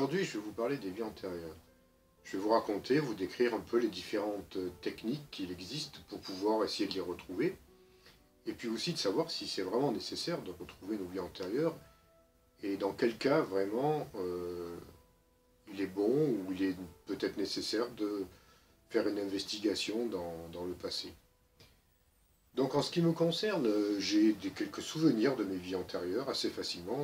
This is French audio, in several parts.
aujourd'hui, je vais vous parler des vies antérieures. Je vais vous raconter, vous décrire un peu les différentes techniques qu'il existe pour pouvoir essayer de les retrouver. Et puis aussi de savoir si c'est vraiment nécessaire de retrouver nos vies antérieures et dans quel cas vraiment il est bon ou il est peut-être nécessaire de faire une investigation dans le passé. Donc en ce qui me concerne, j'ai quelques souvenirs de mes vies antérieures assez facilement,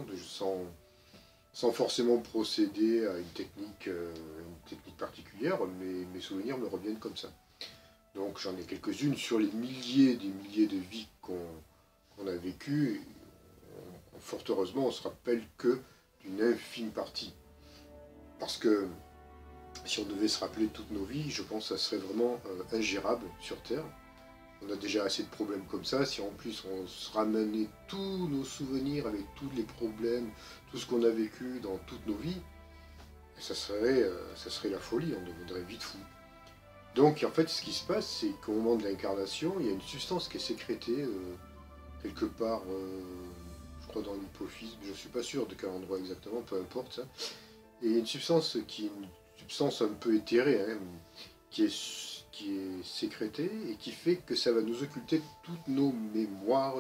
sans forcément procéder à une technique particulière, mais mes souvenirs me reviennent comme ça. Donc j'en ai quelques-unes sur les milliers de vies qu'on a vécues. Fort heureusement, on se rappelle que d'une infime partie. Parce que si on devait se rappeler toutes nos vies, je pense que ça serait vraiment ingérable sur Terre. On a déjà assez de problèmes comme ça. Si en plus on se ramenait tous nos souvenirs avec tous les problèmes, tout ce qu'on a vécu dans toutes nos vies, ça serait la folie, on deviendrait vite fou. Donc en fait ce qui se passe, c'est qu'au moment de l'incarnation, il y a une substance qui est sécrétée quelque part, je crois dans l'hypophyse, mais je ne suis pas sûr de quel endroit exactement, peu importe ça. Et il y a une substance un peu éthérée, hein, qui est sécrétée et qui fait que ça va nous occulter toutes nos mémoires,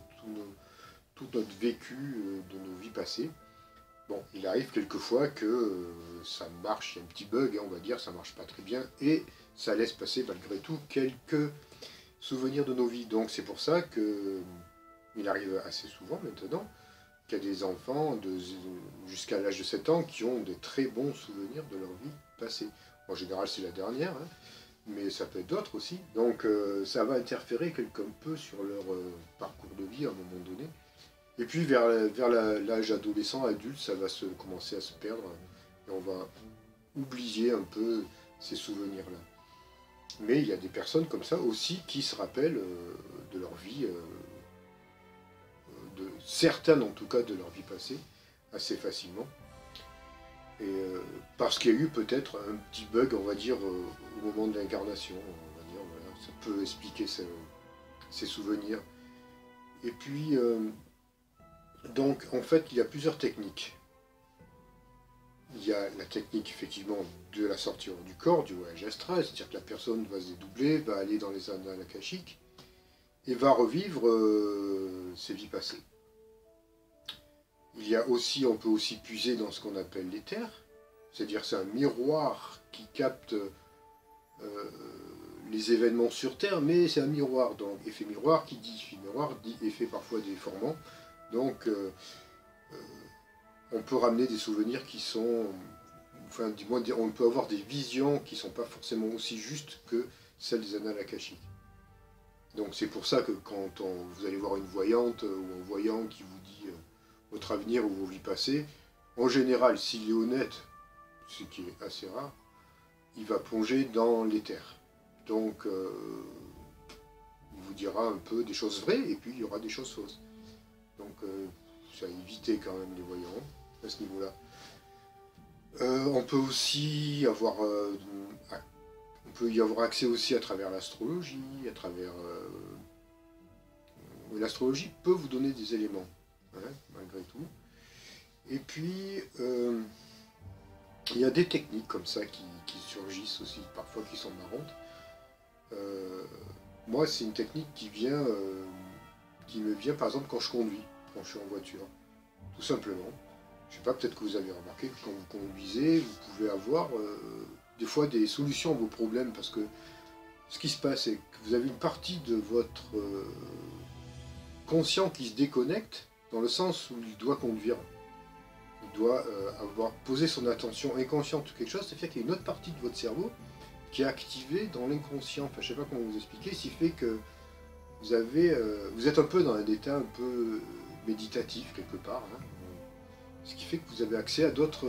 tout notre vécu de nos vies passées. Bon, il arrive quelquefois que ça marche, il y a un petit bug, hein, on va dire, ça marche pas très bien, et ça laisse passer malgré tout quelques souvenirs de nos vies. Donc c'est pour ça que il arrive assez souvent maintenant qu'il y a des enfants jusqu'à l'âge de 7 ans qui ont de très bons souvenirs de leur vie passée. En général c'est la dernière, hein, mais ça peut être d'autres aussi. Donc ça va interférer quelque peu sur leur parcours de vie à un moment donné. Et puis vers l'âge adolescent, adulte, ça va commencer à se perdre et on va oublier un peu ces souvenirs-là. Mais il y a des personnes comme ça aussi qui se rappellent de leur vie, de certaines en tout cas de leur vie passée, assez facilement. Et parce qu'il y a eu peut-être un petit bug, on va dire, au moment de l'incarnation, on va dire, voilà, ça peut expliquer ces souvenirs. Et puis, donc en fait, il y a plusieurs techniques. Il y a la technique effectivement de la sortie hors du corps, du voyage astral, c'est-à-dire que la personne va se dédoubler, va aller dans les annales akashiques et va revivre ses vies passées. Il y a aussi, on peut aussi puiser dans ce qu'on appelle l'éther, c'est-à-dire c'est un miroir qui capte les événements sur Terre, mais c'est un miroir, donc effet miroir qui dit effet parfois déformant, donc on peut ramener des souvenirs qui sont, enfin du moins on peut avoir des visions qui ne sont pas forcément aussi justes que celles des annales akashiques. Donc c'est pour ça que quand vous allez voir une voyante ou un voyant qui vous dit votre avenir ou vos vies passées, en général, s'il est honnête, ce qui est assez rare, il va plonger dans l'éther. Donc il vous dira un peu des choses vraies et puis il y aura des choses fausses. Donc ça a évité quand même les voyants à ce niveau-là. On peut aussi avoir on peut y avoir accès aussi à travers l'astrologie, à travers l'astrologie peut vous donner des éléments, hein, malgré tout. Et puis il y a des techniques comme ça qui surgissent aussi, parfois qui sont marrantes. Moi c'est une technique qui me vient par exemple quand je conduis, quand je suis en voiture, tout simplement. Je sais pas, peut-être que vous avez remarqué que quand vous conduisez, vous pouvez avoir des fois des solutions à vos problèmes, parce que ce qui se passe, c'est que vous avez une partie de votre conscient qui se déconnecte, dans le sens où il doit conduire. Il doit avoir posé son attention inconsciente sur quelque chose, c'est-à-dire qu'il y a une autre partie de votre cerveau qui est activée dans l'inconscient. Enfin, je sais pas comment vous expliquer, ce qui fait que vous êtes un peu dans un état un peu méditatif quelque part, hein. Ce qui fait que vous avez accès à d'autres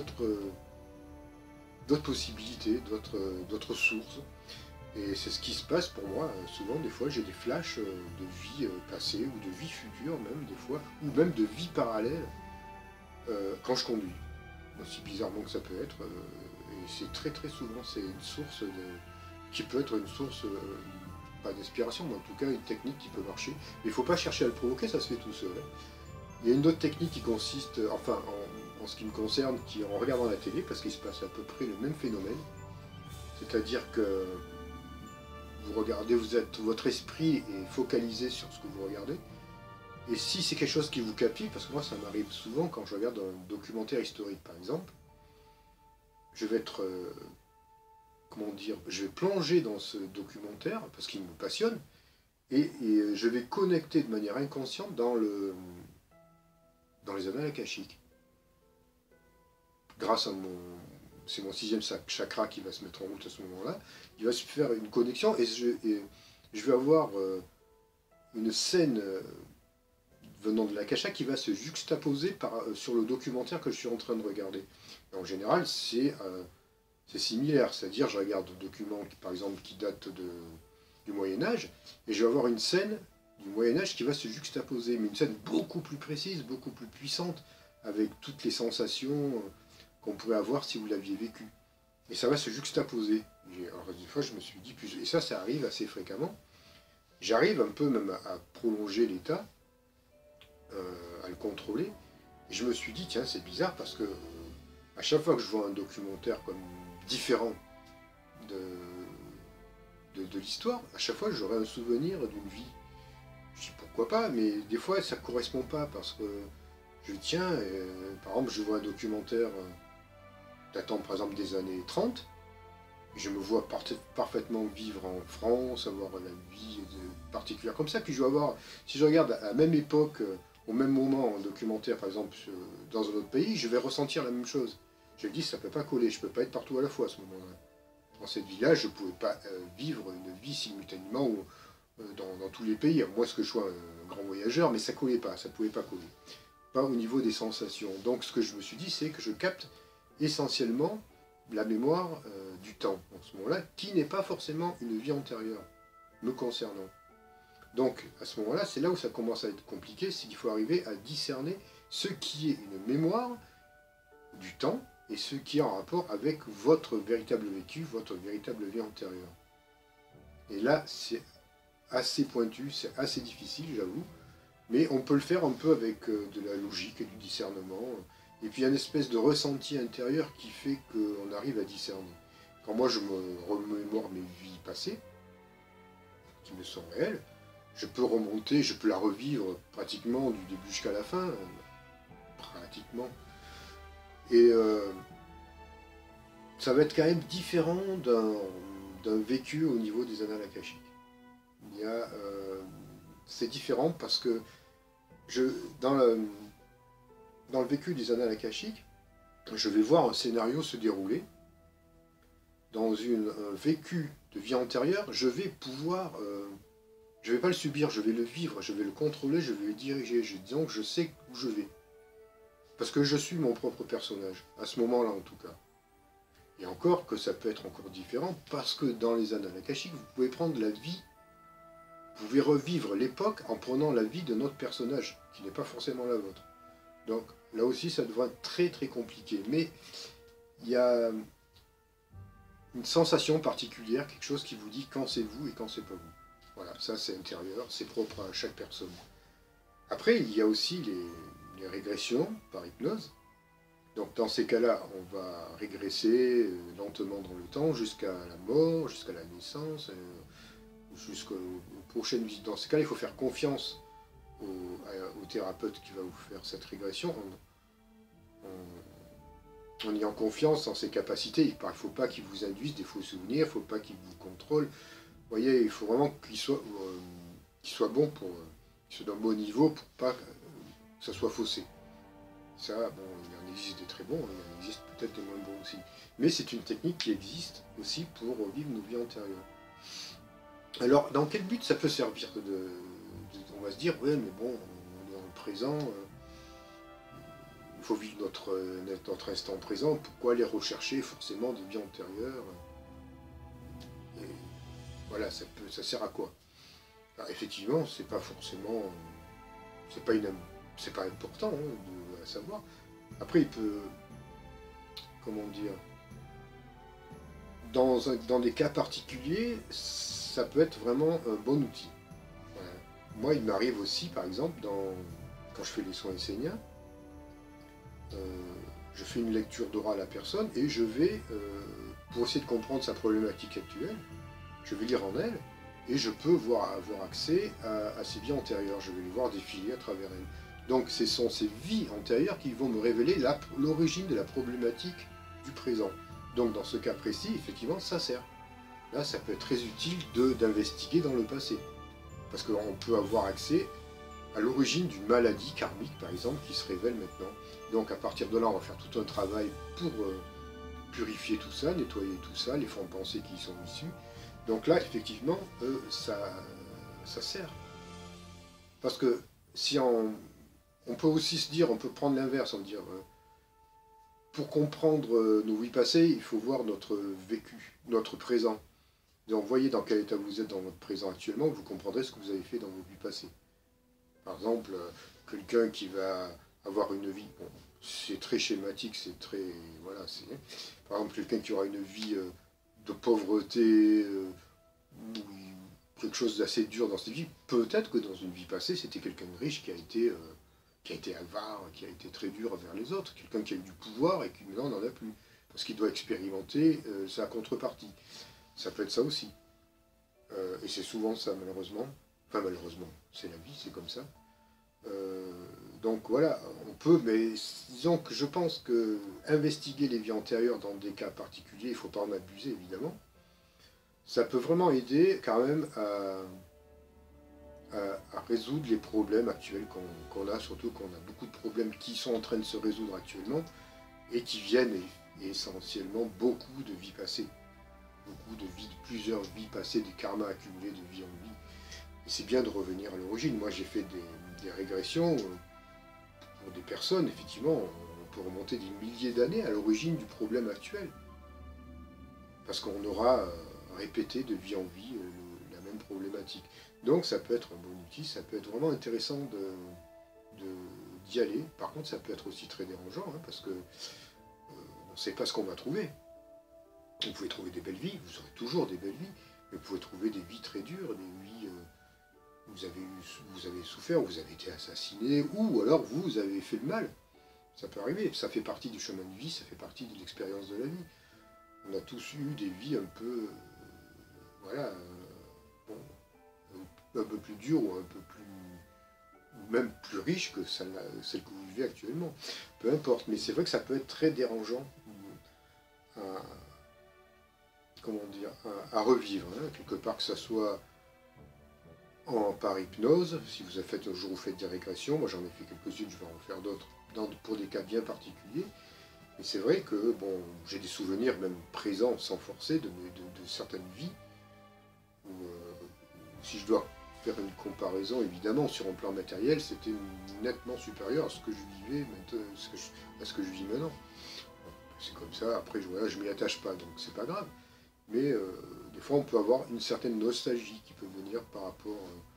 possibilités, d'autres sources. Et c'est ce qui se passe pour moi. Souvent, des fois, j'ai des flashs de vie passée ou de vie future, même des fois, ou même de vie parallèle quand je conduis. Aussi bizarrement que ça peut être. Et c'est très très souvent, c'est une source qui peut être une source, pas d'inspiration, mais en tout cas une technique qui peut marcher. Mais il ne faut pas chercher à le provoquer, ça se fait tout seul. Il y a une autre technique qui consiste, enfin, en ce qui me concerne, qui en regardant la télé, parce qu'il se passe à peu près le même phénomène. C'est-à-dire que vous regardez, votre esprit est focalisé sur ce que vous regardez. Et si c'est quelque chose qui vous captive, parce que moi ça m'arrive souvent quand je regarde un documentaire historique par exemple, je vais être, comment dire, je vais plonger dans ce documentaire parce qu'il me passionne et je vais connecter de manière inconsciente dans les annales akashiques. Grâce à c'est mon sixième chakra qui va se mettre en route à ce moment-là, il va se faire une connexion et je vais avoir une scène venant de l'akasha qui va se juxtaposer sur le documentaire que je suis en train de regarder. Et en général, c'est similaire, c'est-à-dire je regarde un document par exemple qui date du Moyen-Âge, et je vais avoir une scène du Moyen-Âge qui va se juxtaposer, mais une scène beaucoup plus précise, beaucoup plus puissante, avec toutes les sensations qu'on pourrait avoir si vous l'aviez vécu. Et ça va se juxtaposer. Alors des fois je me suis dit, et ça arrive assez fréquemment, j'arrive un peu même à prolonger l'état, à le contrôler, et je me suis dit, tiens, c'est bizarre parce que à chaque fois que je vois un documentaire comme différent de l'histoire, à chaque fois j'aurai un souvenir d'une vie. Je dis pourquoi pas, mais des fois ça ne correspond pas parce que je tiens, par exemple je vois un documentaire datant par exemple des années 30, et je me vois parfaitement vivre en France, avoir la vie particulière comme ça, puis je vais avoir, si je regarde à la même époque, au même moment un documentaire par exemple dans un autre pays, je vais ressentir la même chose. Je me dis ça ne peut pas coller, je ne peux pas être partout à la fois à ce moment-là. Dans cette vie-là, je ne pouvais pas vivre une vie simultanément dans tous les pays, à moins que je sois un grand voyageur, mais ça ne collait pas, ça ne pouvait pas coller. Pas au niveau des sensations. Donc ce que je me suis dit, c'est que je capte essentiellement la mémoire du temps, en ce moment-là, qui n'est pas forcément une vie antérieure, me concernant. Donc à ce moment-là, c'est là où ça commence à être compliqué, c'est qu'il faut arriver à discerner ce qui est une mémoire du temps, et ce qui est en rapport avec votre véritable vécu, votre véritable vie antérieure. Et là, c'est assez pointu, c'est assez difficile, j'avoue, mais on peut le faire un peu avec de la logique et du discernement, et puis il y a une espèce de ressenti intérieur qui fait qu'on arrive à discerner. Quand moi je me remémore mes vies passées, qui me sont réelles, je peux remonter, je peux la revivre pratiquement du début jusqu'à la fin, pratiquement. Et ça va être quand même différent d'un vécu au niveau des annales akashiques. C'est différent parce que dans le vécu des annales akashiques, je vais voir un scénario se dérouler. Dans un vécu de vie antérieure, je vais pouvoir... je ne vais pas le subir, je vais le vivre, je vais le contrôler, je vais le diriger. Disons que je sais où je vais. Parce que je suis mon propre personnage, à ce moment-là en tout cas. Et encore que ça peut être encore différent, parce que dans les annales akashiques, vous pouvez prendre la vie, vous pouvez revivre l'époque en prenant la vie de notre personnage, qui n'est pas forcément la vôtre. Donc là aussi, ça devient très très compliqué. Mais il y a une sensation particulière, quelque chose qui vous dit quand c'est vous et quand c'est pas vous. Voilà, ça c'est intérieur, c'est propre à chaque personne. Après, il y a aussi les régressions par hypnose. Donc dans ces cas-là, on va régresser lentement dans le temps jusqu'à la mort, jusqu'à la naissance, jusqu'aux prochaines visites. Dans ces cas-là, il faut faire confiance au thérapeute qui va vous faire cette régression en ayant confiance en ses capacités. Il ne faut pas qu'il vous induise des faux souvenirs, il ne faut pas qu'il vous contrôle. Vous voyez, il faut vraiment qu'il soit bon, qu'il soit d'un bon niveau pour pas que ça soit faussé. Ça, bon, il en existe des très bons, il en existe peut-être des moins bons aussi. Mais c'est une technique qui existe aussi pour vivre nos vies antérieures. Alors, dans quel but ça peut servir on va se dire, ouais, mais bon, on est dans le présent, il faut vivre notre instant présent, pourquoi aller rechercher forcément des vies antérieures? Et voilà, ça sert à quoi? Alors, effectivement, c'est pas forcément... c'est pas important à savoir. Après, il peut... comment dire... Dans des cas particuliers, ça peut être vraiment un bon outil. Voilà. Moi, il m'arrive aussi, par exemple, quand je fais les soins esséniens, je fais une lecture d'aura à la personne et je vais, pour essayer de comprendre sa problématique actuelle, je vais lire en elle et je peux avoir accès à ses vies antérieures. Je vais les voir défiler à travers elle. Donc ce sont ces vies antérieures qui vont me révéler l'origine de la problématique du présent. Donc dans ce cas précis, effectivement, ça sert. Là, ça peut être très utile d'investiguer dans le passé. Parce qu'on peut avoir accès à l'origine d'une maladie karmique, par exemple, qui se révèle maintenant. Donc à partir de là, on va faire tout un travail pour purifier tout ça, nettoyer tout ça, les fonds de pensée qui y sont issus. Donc là, effectivement, ça sert. Parce que si on peut aussi se dire, on peut prendre l'inverse, on dire, pour comprendre nos vies passées, il faut voir notre vécu, notre présent. Donc voyez dans quel état vous êtes dans votre présent actuellement, vous comprendrez ce que vous avez fait dans vos vies passées. Par exemple, quelqu'un qui va avoir une vie, bon, c'est très schématique, c'est très, voilà, par exemple quelqu'un qui aura une vie de pauvreté, ou quelque chose d'assez dur dans cette vie, peut-être que dans une vie passée, c'était quelqu'un de riche qui a été avare, qui a été très dur envers les autres, quelqu'un qui a eu du pouvoir et qui maintenant n'en a plus, parce qu'il doit expérimenter sa contrepartie. Ça peut être ça aussi. Et c'est souvent ça, malheureusement. Enfin, malheureusement, c'est la vie, c'est comme ça. Donc voilà, on peut, mais disons que je pense que investiguer les vies antérieures dans des cas particuliers, il ne faut pas en abuser, évidemment. Ça peut vraiment aider quand même à résoudre les problèmes actuels qu'on a, surtout qu'on a beaucoup de problèmes qui sont en train de se résoudre actuellement et qui viennent essentiellement beaucoup de vies passées. Beaucoup de vies, de plusieurs vies passées, des karmas accumulés de vie en vie. Et c'est bien de revenir à l'origine. Moi, j'ai fait des régressions pour des personnes, effectivement, on peut remonter des milliers d'années à l'origine du problème actuel. Parce qu'on aura répété de vie en vie la même problématique. Donc ça peut être un bon outil, ça peut être vraiment intéressant d'y aller. Par contre, ça peut être aussi très dérangeant, hein, parce que on ne sait pas ce qu'on va trouver. Vous pouvez trouver des belles vies, vous aurez toujours des belles vies, mais vous pouvez trouver des vies très dures, des vies où vous avez souffert, où vous avez été assassiné, ou alors vous avez fait le mal. Ça peut arriver, ça fait partie du chemin de vie, ça fait partie de l'expérience de la vie. On a tous eu des vies un peu, voilà, bon, un peu plus dures ou un peu plus, ou même plus riches que celle que vous vivez actuellement. Peu importe, mais c'est vrai que ça peut être très dérangeant comment dire, à revivre, hein, quelque part, que ça soit par hypnose, si vous avez fait un jour vous faites des régressions, moi j'en ai fait quelques-unes, je vais en faire d'autres pour des cas bien particuliers. Et c'est vrai que bon, j'ai des souvenirs même présents, sans forcer, de certaines vies, où si je dois faire une comparaison, évidemment, sur un plan matériel, c'était nettement supérieur à ce que je vivais, à ce que je vis maintenant. Bon, c'est comme ça, après voilà, je m'y attache pas, donc c'est pas grave. Mais des fois, on peut avoir une certaine nostalgie qui peut venir par rapport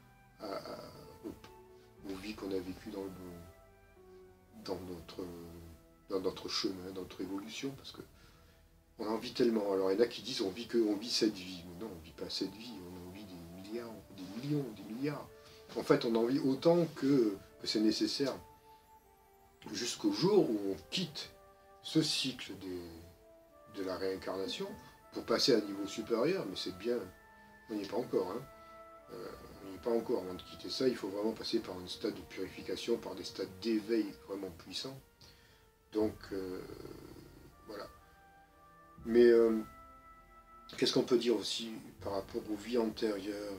aux vies qu'on a vécues dans notre chemin, dans notre évolution, parce que on en vit tellement. Alors il y en a qui disent on vit cette vie, mais non, on ne vit pas cette vie, on en vit des milliards, des millions, des milliards. En fait, on en vit autant que c'est nécessaire, jusqu'au jour où on quitte ce cycle de la réincarnation pour passer à un niveau supérieur, mais c'est bien, on n'y est pas encore. Hein. On n'y est pas encore. Avant de quitter ça, il faut vraiment passer par un stade de purification, par des stades d'éveil vraiment puissants. Donc, voilà. Mais, qu'est-ce qu'on peut dire aussi par rapport aux vies antérieures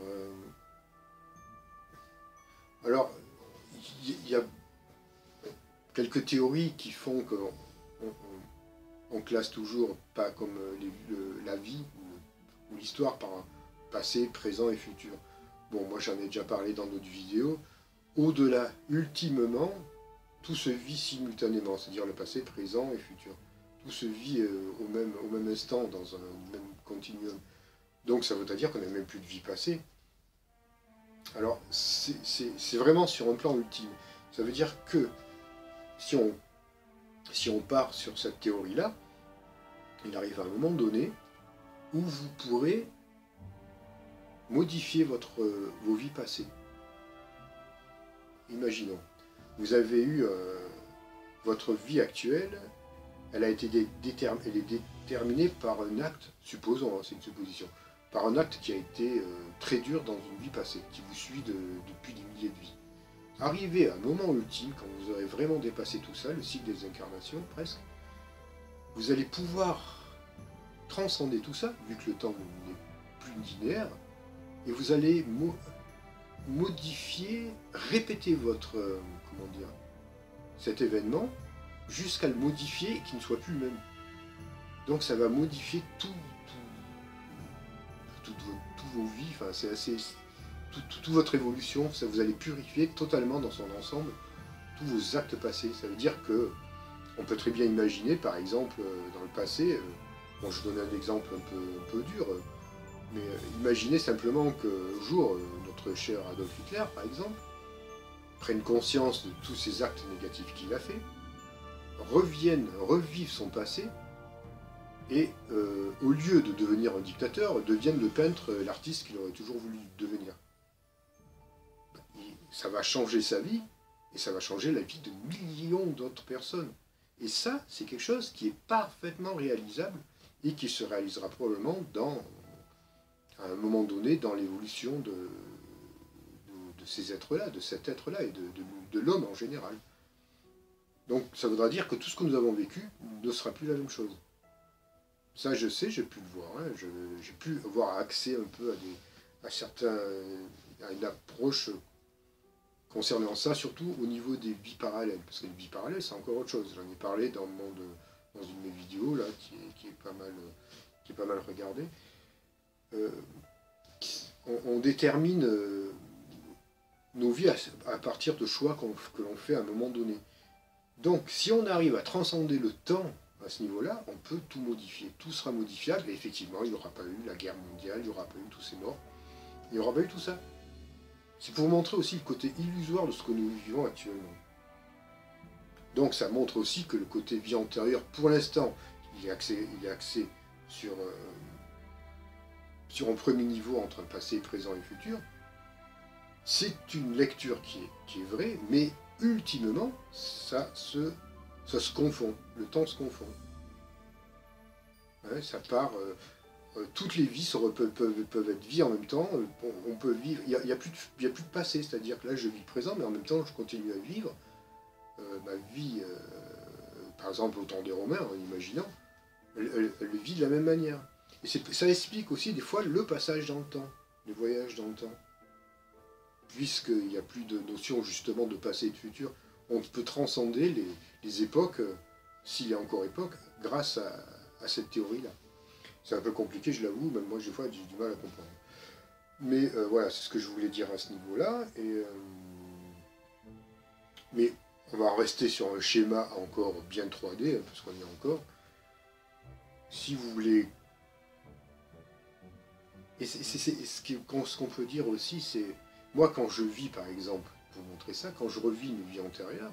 Alors, il y a quelques théories qui font qu'on on classe toujours pas comme la vie ou l'histoire par passé, présent et futur. Bon, moi j'en ai déjà parlé dans d'autres vidéos. Au-delà, ultimement, tout se vit simultanément, c'est-à-dire le passé, présent et futur. Tout se vit au même instant, dans un même continuum. Donc ça veut dire qu'on n'a même plus de vie passée. Alors, c'est vraiment sur un plan ultime. Ça veut dire que si on part sur cette théorie-là, il arrive à un moment donné où vous pourrez modifier vos vies passées. Imaginons, vous avez eu votre vie actuelle elle est déterminée par un acte, supposons, hein, c'est une supposition, par un acte qui a été très dur dans une vie passée, qui vous suit depuis des milliers de vies. Arrivé à un moment ultime, quand vous aurez vraiment dépassé tout ça, le cycle des incarnations presque, vous allez pouvoir transcender tout ça, vu que le temps n'est plus linéaire, et vous allez modifier, répéter cet événement, jusqu'à le modifier et qu'il ne soit plus le même. Donc ça va modifier toutes vos vies, enfin c'est assez... toute votre évolution, ça vous allez purifier totalement dans son ensemble tous vos actes passés. Ça veut dire que on peut très bien imaginer, par exemple, dans le passé, bon, je donne un exemple un peu dur, mais imaginez simplement qu'un jour, notre cher Adolf Hitler, par exemple, prenne conscience de tous ces actes négatifs qu'il a fait, revive son passé, et au lieu de devenir un dictateur, devienne le peintre, l'artiste qu'il aurait toujours voulu devenir. Ça va changer sa vie, et ça va changer la vie de millions d'autres personnes. Et ça, c'est quelque chose qui est parfaitement réalisable, et qui se réalisera probablement à un moment donné dans l'évolution de ces êtres-là, de cet être-là, et de l'homme en général. Donc ça voudra dire que tout ce que nous avons vécu ne sera plus la même chose. Ça, je sais, j'ai pu le voir. Hein. J'ai pu avoir accès un peu à une approche concernant ça, surtout au niveau des vies parallèles. Parce que les vies parallèles, c'est encore autre chose. J'en ai parlé dans une de mes vidéos là, qui est pas mal regardée. On détermine nos vies à partir de choix que l'on fait à un moment donné. Donc, si on arrive à transcender le temps à ce niveau-là, on peut tout modifier. Tout sera modifiable, et effectivement, il n'y aura pas eu la guerre mondiale, il n'y aura pas eu tous ces morts, il n'y aura pas eu tout ça. C'est pour montrer aussi le côté illusoire de ce que nous vivons actuellement. Donc ça montre aussi que le côté vie antérieure, pour l'instant, il est axé sur un premier niveau entre un passé, présent et futur. C'est une lecture qui est vraie, mais ultimement, ça se confond, le temps se confond. Ouais, ça part, toutes les vies peuvent être vies en même temps, on peut vivre, il n'y a plus de passé, c'est-à-dire que là je vis le présent, mais en même temps je continue à vivre ma vie, par exemple au temps des Romains, en imaginant, elle vit de la même manière. Et ça explique aussi des fois le passage dans le temps, les voyages dans le temps. Puisqu'il n'y a plus de notion justement de passé et de futur, on peut transcender les époques, s'il y a encore époque, grâce à cette théorie-là. C'est un peu compliqué, je l'avoue, même moi, des fois, j'ai du mal à comprendre. Mais voilà, c'est ce que je voulais dire à ce niveau-là. Mais on va rester sur un schéma encore bien 3D, parce qu'on y est encore. Si vous voulez... Et ce qu'on peut dire aussi, c'est... Moi, quand je vis, par exemple, pour montrer ça, quand je revis une vie antérieure,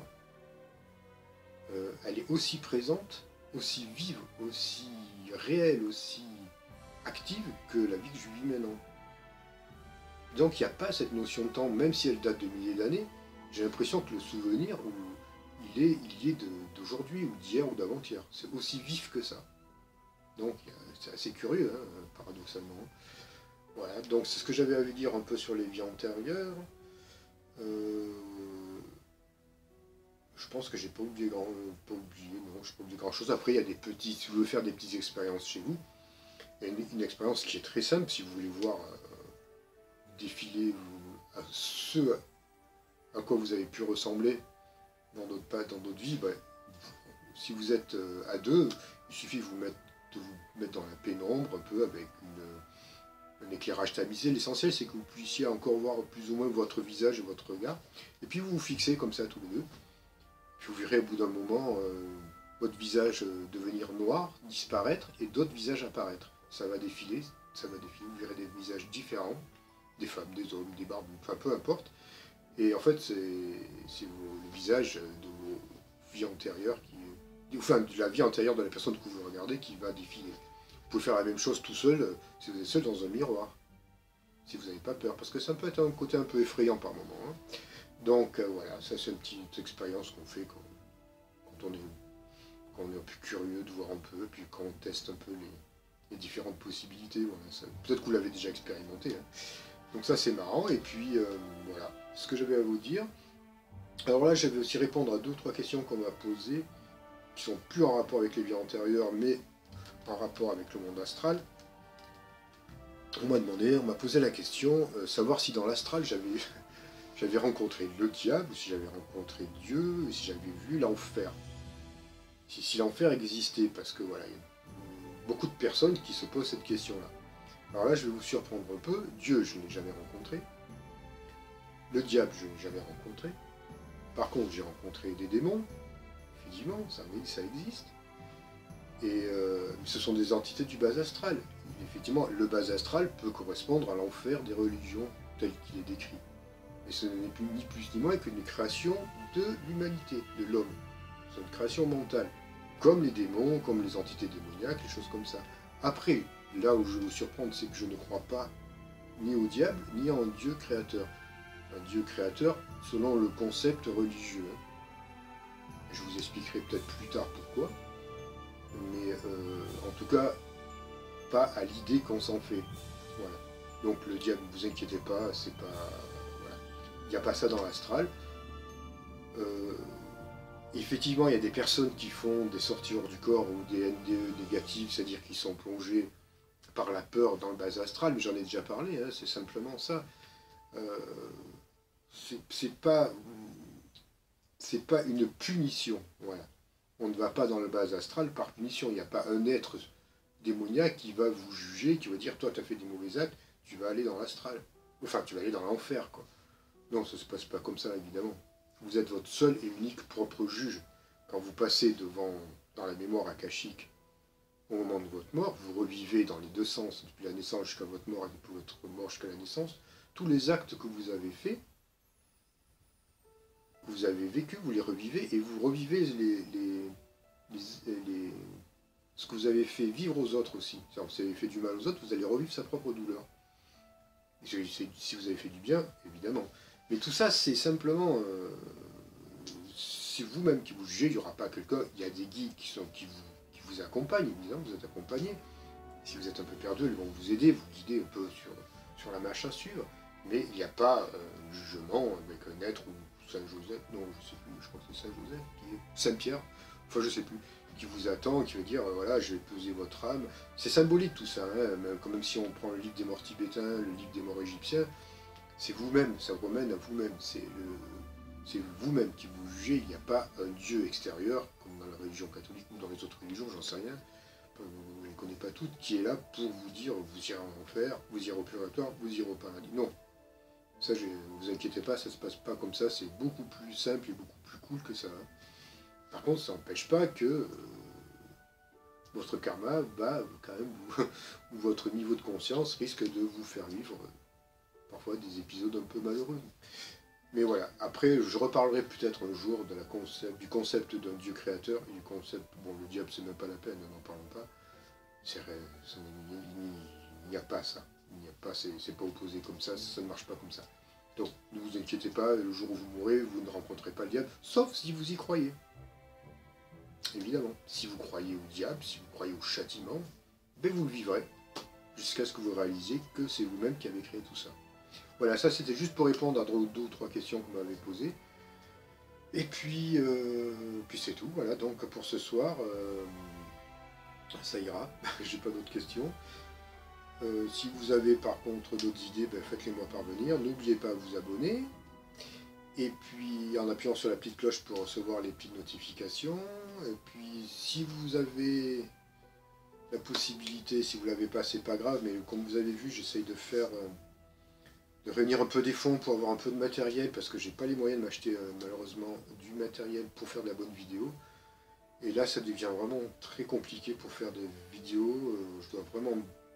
elle est aussi présente, aussi vive, aussi réelle, aussi active que la vie que je vis maintenant. Donc il n'y a pas cette notion de temps, même si elle date de milliers d'années, j'ai l'impression que le souvenir, il est d'aujourd'hui, ou d'hier, ou d'avant-hier. C'est aussi vif que ça. Donc c'est assez curieux, hein, paradoxalement. Voilà, donc c'est ce que j'avais à vous dire un peu sur les vies antérieures. Je pense que j'ai pas oublié grand chose. Après, il y a des petits, si vous voulez faire des petites expériences chez vous, il y a une expérience qui est très simple, si vous voulez voir défiler ce à quoi vous avez pu ressembler dans d'autres vies. Ben, si vous êtes à deux, il suffit de vous mettre dans la pénombre un peu avec un éclairage tamisé. L'essentiel, c'est que vous puissiez encore voir plus ou moins votre visage et votre regard. Et puis vous vous fixez comme ça tous les deux. Puis vous verrez au bout d'un moment votre visage devenir noir, disparaître, et d'autres visages apparaître. Ça va défiler, vous verrez des visages différents, des femmes, des hommes, des barbus, enfin peu importe. Et en fait, c'est le visage de vos vies antérieures, enfin de la vie antérieure de la personne que vous regardez qui va défiler. Vous pouvez faire la même chose tout seul, si vous êtes seul dans un miroir, si vous n'avez pas peur, parce que ça peut être un côté un peu effrayant par moment. Hein. Donc voilà, ça c'est une petite expérience qu'on fait quand quand on est un peu curieux de voir un peu, puis quand on teste un peu les différentes possibilités. Voilà, peut-être que vous l'avez déjà expérimenté. Hein. Donc ça c'est marrant, et puis voilà, ce que j'avais à vous dire. Alors là, j'avais aussi répondre à 2 ou 3 questions qu'on m'a posées, qui sont plus en rapport avec les vies antérieures, mais en rapport avec le monde astral. On m'a posé la question, savoir si dans l'astral j'avais rencontré le diable, ou si j'avais rencontré Dieu, ou si j'avais vu l'enfer. Si l'enfer existait, parce que voilà, il y a beaucoup de personnes qui se posent cette question-là. Alors là, je vais vous surprendre un peu. Dieu, je ne l'ai jamais rencontré. Le diable, je ne l'ai jamais rencontré. Par contre, j'ai rencontré des démons. Effectivement, ça existe. Et ce sont des entités du bas astral. Et effectivement, le bas astral peut correspondre à l'enfer des religions tel qu'il est décrit. Et ce n'est ni plus ni moins qu'une création de l'humanité, de l'homme. C'est une création mentale. Comme les démons, comme les entités démoniaques, les choses comme ça. Après, là où je vais vous surprendre, c'est que je ne crois pas ni au diable, ni en Dieu créateur. Un Dieu créateur selon le concept religieux. Je vous expliquerai peut-être plus tard pourquoi. Mais en tout cas, pas à l'idée qu'on s'en fait. Voilà. Donc le diable, ne vous inquiétez pas, c'est pas... Voilà. Il n'y a pas ça dans l'astral. Effectivement, il y a des personnes qui font des sorties hors du corps ou des NDE négatifs, c'est-à-dire qui sont plongés par la peur dans le bas astral, mais j'en ai déjà parlé, hein, c'est simplement ça. C'est pas une punition, voilà. On ne va pas dans le bas astral par punition, il n'y a pas un être démoniaque qui va vous juger, qui va dire, toi tu as fait des mauvais actes, tu vas aller dans l'astral. Enfin, tu vas aller dans l'enfer, quoi. Non, ça ne se passe pas comme ça, évidemment. Vous êtes votre seul et unique propre juge. Quand vous passez dans la mémoire akashique, au moment de votre mort, vous revivez dans les 2 sens, depuis la naissance jusqu'à votre mort et depuis votre mort jusqu'à la naissance, tous les actes que vous avez faits, que vous avez vécu, vous les revivez, et vous revivez ce que vous avez fait vivre aux autres aussi. Si vous avez fait du mal aux autres, vous allez revivre sa propre douleur. Si vous avez fait du bien, évidemment. Mais tout ça, c'est simplement... c'est vous-même qui vous jugez, il n'y aura pas quelqu'un... Il y a des guides qui vous accompagnent, évidemment, vous êtes accompagné. Si vous êtes un peu perdu, ils vont vous aider, vous guider un peu sur la marche à suivre. Mais il n'y a pas un jugement avec un être ou Saint-Joseph, non, je ne sais plus, je crois que c'est Saint-Joseph, qui est Saint-Pierre, enfin je ne sais plus, qui vous attend, qui va dire, voilà, je vais peser votre âme. C'est symbolique tout ça, hein, même si on prend le livre des morts tibétains, le livre des morts égyptiens, c'est vous-même, ça vous ramène à vous-même, c'est vous-même qui vous jugez, il n'y a pas un Dieu extérieur, comme dans la religion catholique ou dans les autres religions, j'en sais rien, je ne les connais pas toutes, qui est là pour vous dire, vous irez en enfer, vous irez au purgatoire, vous irez au paradis. Non, ça, ne vous inquiétez pas, ça ne se passe pas comme ça, c'est beaucoup plus simple et beaucoup plus cool que ça. Hein. Par contre, ça n'empêche pas que votre karma, quand même, ou votre niveau de conscience risque de vous faire vivre parfois des épisodes un peu malheureux. Mais voilà, après, je reparlerai peut-être un jour du concept d'un Dieu créateur, et du concept, bon, le diable, c'est même pas la peine, n'en parlons pas. Il n'y a pas ça. Il n'y a pas, c'est pas opposé comme ça ne marche pas comme ça. Donc, ne vous inquiétez pas, le jour où vous mourrez, vous ne rencontrez pas le diable, sauf si vous y croyez. Évidemment, si vous croyez au diable, si vous croyez au châtiment, ben vous le vivrez, jusqu'à ce que vous réalisiez que c'est vous-même qui avez créé tout ça. Voilà, ça c'était juste pour répondre à 2 ou 3 questions que vous m'avez posées. Et puis c'est tout, voilà, donc pour ce soir, ça ira, j'ai pas d'autres questions. Si vous avez par contre d'autres idées, ben, faites-les moi parvenir. N'oubliez pas de vous abonner. Et puis en appuyant sur la petite cloche pour recevoir les petites notifications. Et puis si vous avez la possibilité, si vous ne l'avez pas, c'est pas grave, mais comme vous avez vu, j'essaye de réunir un peu des fonds pour avoir un peu de matériel, parce que j'ai pas les moyens de m'acheter malheureusement du matériel pour faire de la bonne vidéo. Et là ça devient vraiment très compliqué pour faire des vidéos, je dois vraiment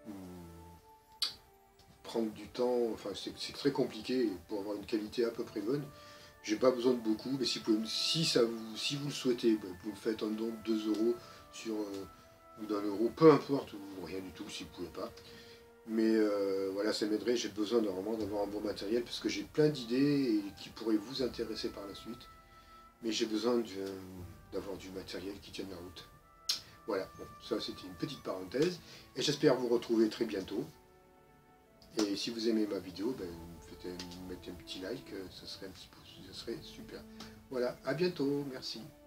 prendre du temps, enfin c'est très compliqué pour avoir une qualité à peu près bonne. J'ai pas besoin de beaucoup, mais si vous le souhaitez, vous me faites un don de 2 € ou d'1 euro, peu importe, ou rien du tout si vous pouvez pas. Mais voilà, ça m'aiderait, j'ai besoin vraiment d'avoir un bon matériel, parce que j'ai plein d'idées qui pourraient vous intéresser par la suite. Mais j'ai besoin d'avoir du matériel qui tienne la route. Voilà, bon, ça c'était une petite parenthèse. Et j'espère vous retrouver très bientôt. Et si vous aimez ma vidéo, ben, mettez un petit like, ça serait un petit pouce, ça serait super. Voilà, à bientôt, merci.